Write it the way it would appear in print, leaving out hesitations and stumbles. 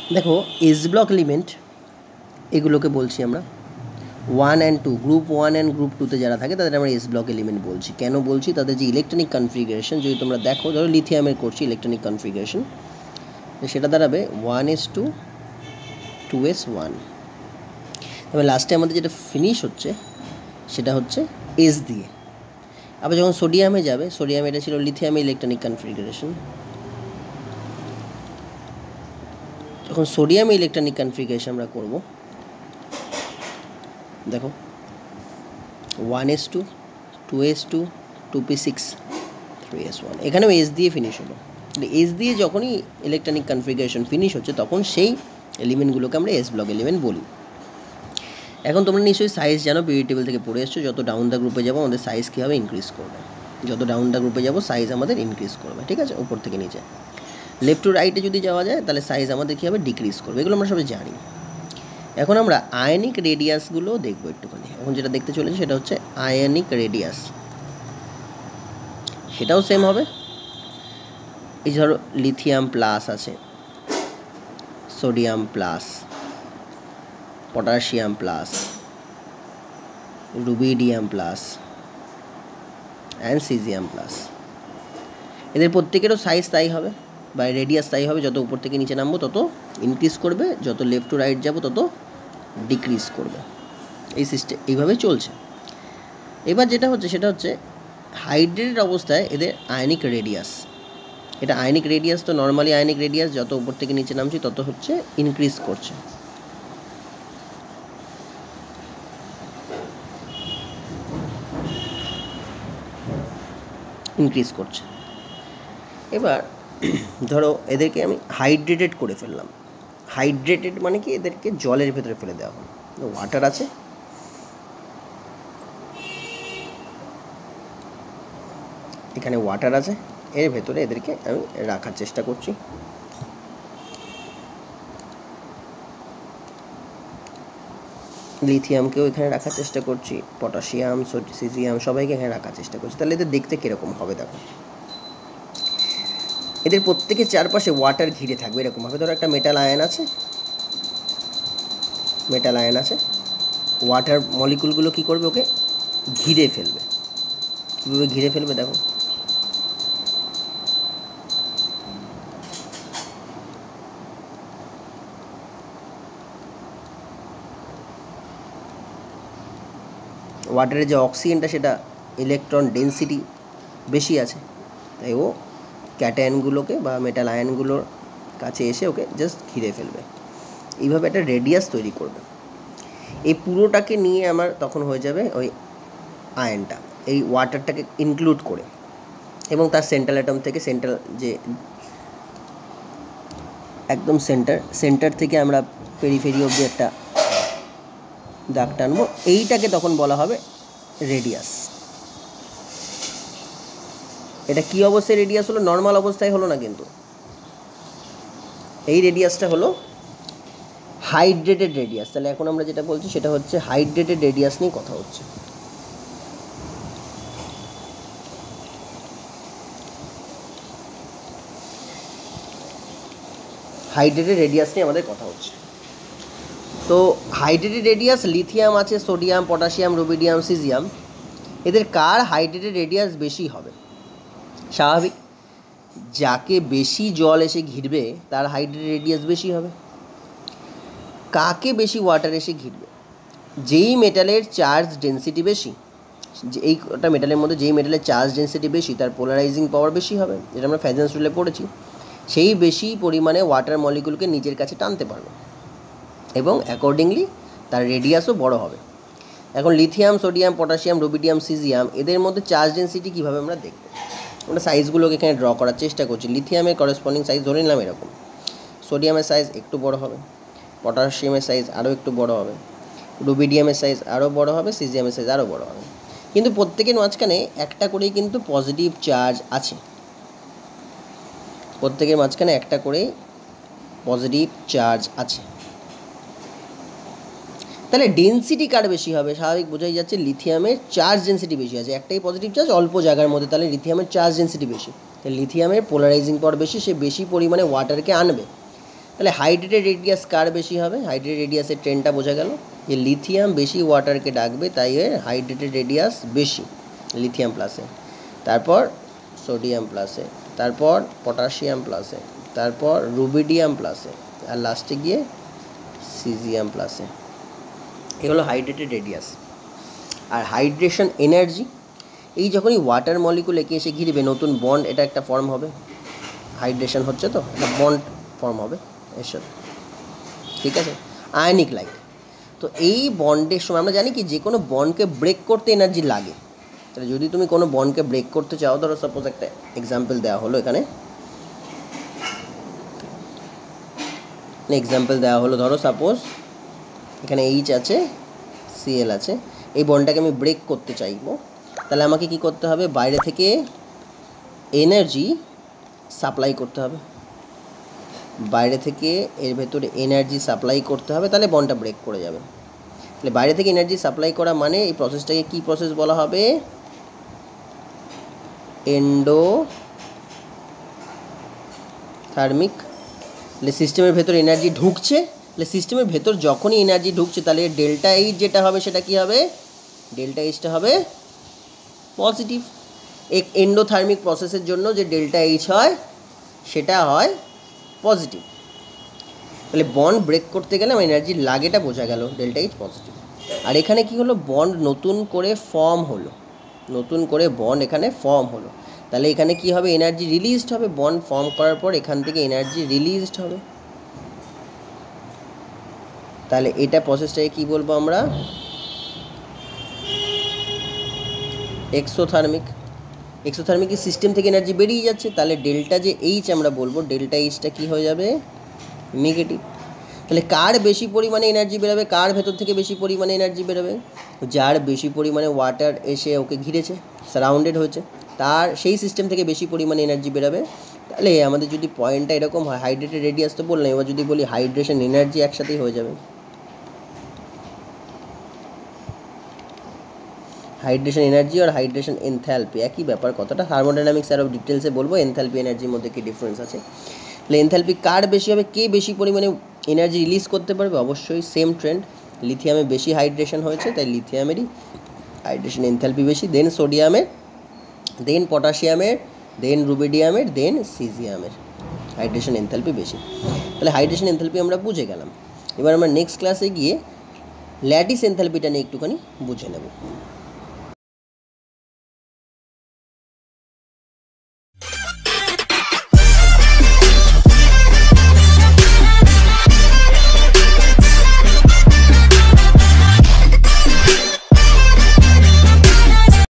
দেখো S block element এগুলোকে বলছি আমরা 1 অ্যান্ড 2, গ্রুপ 1 অ্যান্ড গ্রুপ 2তে যারা থাকে তাদের আমরা এস ব্লক এলিমেন্ট বলছি। কেন বলছি? তাদের যে ইলেকট্রনিক কনফিগারেশন, যদি তোমরা দেখো, ধরো লিথিয়ামের করছি ইলেকট্রনিক কনফিগারেশন, সেটা দাঁড়াবে 1s2 2s1। তবে লাস্টে আমাদের যেটা ফিনিশ হচ্ছে সেটা হচ্ছে এস দিয়ে। আবার যখন সোডিয়ামে যাবে, সোডিয়াম এটা ছিল লিথিয়ামে ইলেকট্রনিক কনফিগারেশন, যখন সোডিয়ামে ইলেকট্রনিক কনফিগারেশন আমরা করব, দেখো 1s2 2s2 2p6 3s1, এখানেও এস দিয়ে ফিনিশ হলো। এস দিয়ে যখনই ইলেকট্রনিক কনফিগারেশন ফিনিশ হচ্ছে তখন সেই এলিমেন্টগুলোকে আমরা এস ব্লক এলিমেন্ট বলি। এখন তোমরা নিশ্চয়ই সাইজ জানো, পিরিয়ড টেবিল থেকে পড়ে এসছো, যত ডাউন দ্য গ্রুপে যাবো আমাদের সাইজ কীভাবে ইনক্রিজ করবে, যত ডাউন দ্য গ্রুপে যাবো সাইজ আমাদের ইনক্রিজ করবে, ঠিক আছে, উপর থেকে নিচে। লেফট টু রাইটে যদি যাওয়া যায় তাহলে সাইজ আমাদের কী হবে, ডিক্রিজ করবে, এগুলো আমরা সবাই জানি। এখন আমরা আয়নিক রেডিয়াসগুলো দেখবো একটুখানি। এখন যেটা দেখতে চলেছে সেটা হচ্ছে আয়নিক রেডিয়াস, সেটাও সেম হবে। এই ধরো লিথিয়াম প্লাস আছে, sodium plus, potassium plus, rubidium plus and caesium plus, এদের প্রত্যেকেরও সাইজ তাই হবে বা রেডিয়াস তাই হবে। যত উপর থেকে নিচে নামবো তত ইনক্রিজ করবে, যত লেফট টু রাইট যাবো তত ডিক্রিজ করবে। এই সিস্টেম এইভাবে চলছে। এবার যেটা হচ্ছে সেটা হচ্ছে হাইড্রেটেড অবস্থায় এদের আয়নিক রেডিয়াস, এটা আয়নিক রেডিয়াস, তো নর্মালি আয়নিক রেডিয়াস যত উপর থেকে নিচে নামছি তত হচ্ছে ইনক্রিজ করছে। ইনক্রিজ করছে। এবার ধরো এদেরকে আমি হাইড্রেটেড করে ফেললাম। হাইড্রেটেড মানে কি, এদেরকে জলের ভেতরে ফেলে দেওয়া হলো। ওয়াটার আছে, এখানে ওয়াটার আছে, এর ভেতরে এদেরকে আমি রাখার চেষ্টা করছি। লিথিয়ামকেও এখানে রাখার চেষ্টা করছি, পটাশিয়াম, সিজিয়াম সবাইকে এখানে রাখার চেষ্টা করছি। তাহলে এদের দেখতে কীরকম হবে দেখো, এদের প্রত্যেকের চারপাশে ওয়াটার ঘিরে থাকবে এরকমভাবে। ধরো একটা মেটাল আয়ন আছে, মেটাল আয়ন আছে, ওয়াটার মলিকুলগুলো কী করবে, ওকে ঘিরে ফেলবে। কীভাবে ঘিরে ফেলবে দেখো, ওয়াটারের যে অক্সিজেনটা সেটা ইলেকট্রন ডেন্সিটি বেশি আছে, তাই ও ক্যাটায়নগুলোকে বা মেটাল আয়নগুলোর কাছে এসে ওকে জাস্ট ঘিরে ফেলবে। এইভাবে একটা রেডিয়াস তৈরি করবে। এই পুরোটাকে নিয়ে আমার তখন হয়ে যাবে ওই আয়নটা, এই ওয়াটারটাকে ইনক্লুড করে, এবং তার সেন্ট্রাল অ্যাটম থেকে সেন্ট্রাল যে একদম সেন্টার থেকে আমরা পেরিফেরি অবধি একটা দাগ টানবো, এইটাকে তখন বলা হবে রেডিয়াস। এটা কি অবস্থায় রেডিয়াস হলো? নর্মাল অবস্থায় হলো না, কিন্তু এই রেডিয়াসটা হলো হাইড্রেটেড রেডিয়াস। তাহলে এখন আমরা যেটা বলছি সেটা হচ্ছে হাইড্রেটেড রেডিয়াস নিয়ে কথা হচ্ছে। হাইড্রেটেড রেডিয়াস নিয়ে আমাদের কথা হচ্ছে। তো হাইড্রেটেড রেডিয়াস, লিথিয়াম আছে, সোডিয়াম, পটাশিয়াম, রুবিডিয়াম, সিজিয়াম, এদের কার হাইড্রেটেড রেডিয়াস বেশি হবে? স্বাভাবিক, যাকে বেশি জল এসে ঘিরবে তার হাইড্রেটেড রেডিয়াস বেশি হবে। কাকে বেশি ওয়াটার এসে ঘিরবে? যেই মেটালের চার্জ ডেন্সিটি বেশি, এই কটা মেটালের মধ্যে যেই মেটালের চার্জ ডেন্সিটি বেশি তার পোলারাইজিং পাওয়ার বেশি হবে, যেটা আমরা ফ্যাজেন্স রুলে পড়েছি। সেই বেশি পরিমাণে ওয়াটার মলিকুলকে নিজের কাছে টানতে পারবে এবং অ্যাকর্ডিংলি তার রেডিয়াসও বড় হবে। এখন lithium, sodium, potassium, rubidium, caesium, এদের মধ্যে চার্জ ডেন্সিটি কীভাবে আমরা দেখব? আমরা সাইজগুলোকে এখানে ড্র করার চেষ্টা করছি। লিথিয়ামের করেসপন্ডিং সাইজ ধরে নিলাম এরকম, সোডিয়ামের সাইজ একটু বড় হবে, পটাশিয়ামের সাইজ আরও একটু বড় হবে, রুবিডিয়ামের সাইজ আরও বড় হবে, সিজিয়ামের সাইজ আরও বড় হবে। কিন্তু প্রত্যেকের মাঝখানে একটা করেই কিন্তু পজিটিভ চার্জ আছে, প্রত্যেকের মাঝখানে একটা করেই পজিটিভ চার্জ আছে। তাহলে ডেন্সিটি কার বেশি হবে? স্বাভাবিক বোঝাই যাচ্ছে লিথিয়ামের চার্জ ডেন্সিটি বেশি আছে, একটাই পজিটিভ চার্জ অল্প জায়গার মধ্যে, তাহলে লিথিয়ামের চার্জ ডেন্সিটি বেশি, তাহলে লিথিয়ামের পোলারাইজিং পাওয়ার বেশি, সে বেশি পরিমাণে ওয়াটারকে আনবে। তাহলে হাইড্রেটেড রেডিয়াস কার বেশি হবে? হাইড্রেটেড রেডিয়াসের ট্রেনটা বোঝা গেল যে লিথিয়াম বেশি ওয়াটারকে ডাকবে, তাই এর হাইড্রেটেড রেডিয়াস বেশি লিথিয়াম প্লাসে, তারপর সোডিয়াম প্লাসে, তারপর পটাশিয়াম প্লাসে, তারপর রুবিডিয়াম প্লাসে, আর লাস্টে গিয়ে সিজিয়াম প্লাসে। এ হলো হাইড্রেটেড রেডিয়াস। আর হাইড্রেশন এনার্জি, এই যখনই ওয়াটার মলিকুল একে এসে ঘিরবে নতুন বন্ড, এটা একটা ফর্ম হবে, হাইড্রেশন হচ্ছে তো একটা বন্ড ফর্ম হবে এর সাথে, ঠিক আছে, আয়নিক লাইক। তো এই বন্ডের সময় আমরা জানি কি যে কোনো বন্ডকে ব্রেক করতে এনার্জি লাগে। তাহলে যদি তুমি কোনো বন্ডকে ব্রেক করতে চাও, ধরো সাপোজ একটা এক্সাম্পল দেওয়া হলো, এখানে এক্সাম্পল দেওয়া হলো, ধরো সাপোজ এখানে এইচ আছে, সিএল আছে, এই বন্ডটাকে আমি ব্রেক করতে চাইবো, তাহলে আমাকে কি করতে হবে? বাইরে থেকে এনার্জি সাপ্লাই করতে হবে, বাইরে থেকে এর ভেতরে এনার্জি সাপ্লাই করতে হবে, তাহলে বন্ডটা ব্রেক করে যাবে। তাহলে বাইরে থেকে এনার্জি সাপ্লাই করা মানে এই প্রসেসটাকে কি প্রসেস বলা হবে? এন্ডোথার্মিক। তাহলে সিস্টেমের ভেতর এনার্জি ঢুকছে, তাহলে সিস্টেমের ভেতর যখনই এনার্জি ঢুকছে তাহলে ডেল্টা এইচ যেটা হবে সেটা কি হবে? ডেল্টা এইচটা হবে পজিটিভ। এক এন্ডোথার্মিক প্রসেসের জন্য যে ডেল্টা এইচ হয় সেটা হয় পজিটিভ। তাহলে বন্ড ব্রেক করতে গেলে আমার এনার্জি লাগেটা বোঝা গেল, ডেল্টা এইচ পজিটিভ। আর এখানে কি হলো? বন্ড নতুন করে ফর্ম হলো, নতুন করে বন্ড এখানে ফর্ম হলো, তাহলে এখানে কি হবে? এনার্জি রিলিজড হবে। বন্ড ফর্ম করার পর এখান থেকে এনার্জি রিলিজড হবে, তাহলে এটা প্রসেসটাকে কি বলবো আমরা? এক্সোথার্মিক। এক্সোথার্মিক সিস্টেম থেকে এনার্জি বেরিয়ে যাচ্ছে, তাহলে ডেল্টা যে এইচ আমরা বলবো, ডেল্টা এইচটা কি হয়ে যাবে? নেগেটিভ। তাহলে কার বেশি পরিমাণে এনার্জি বেরোবে? কার ভেতর থেকে বেশি পরিমাণে এনার্জি বেরোবে? যার বেশি পরিমাণে ওয়াটার এসে ওকে ঘিরেছে, সারাউন্ডেড হয়েছে, তার সেই সিস্টেম থেকে বেশি পরিমাণে এনার্জি বেরোবে। তাহলে আমাদের যদি পয়েন্টটা এরকম হয়, হাইড্রেটেড রেডিয়াস তো বললাম, এবার যদি বলি হাইড্রেশন এনার্জি একসাথেই হয়ে যাবে। হাইড্রেশন এনার্জি আর হাইড্রেশন এনথ্যালপি একই ব্যাপার, কতটা থার্মোডাইনামিক্স আরও ডিটেলসে বলবো। এনথ্যালপি এনার্জির মধ্যে কী ডিফারেন্স আছে। তাহলে এনথ্যালপি কার বেশি হবে? কে বেশি পরিমাণে এনার্জি রিলিজ করতে পারবে? অবশ্যই সেম ট্রেন্ড, লিথিয়ামে বেশি হাইড্রেশন হয়েছে তাই লিথিয়ামেরই হাইড্রেশন এনথ্যালপি বেশি, দেন সোডিয়ামের, দেন পটাশিয়ামের, দেন রুবিডিয়ামের, দেন সিজিয়ামের হাইড্রেশন এনথ্যালপি বেশি। তাহলে হাইড্রেশন এনথ্যালপি আমরা বুঝে গেলাম। এবার আমরা নেক্সট ক্লাসে গিয়ে ল্যাটিস এনথ্যালপিটা নিয়ে একটুখানি বুঝে নেব।